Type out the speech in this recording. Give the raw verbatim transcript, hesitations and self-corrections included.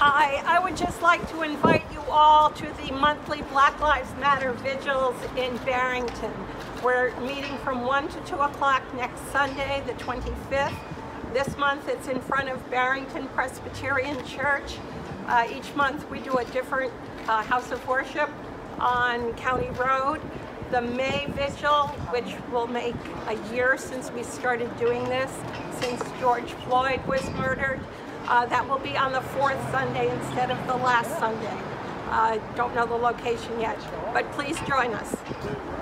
Hi, I would just like to invite you all to the monthly Black Lives Matter Vigils in Barrington. We're meeting from one to two o'clock next Sunday, the twenty-fifth. This month it's in front of Barrington Presbyterian Church. Uh, each month we do a different uh, house of worship on County Road. The May Vigil, which will make a year since we started doing this, since George Floyd was murdered. Uh, that will be on the fourth Sunday instead of the last Sunday. Uh, don't know the location yet, but please join us.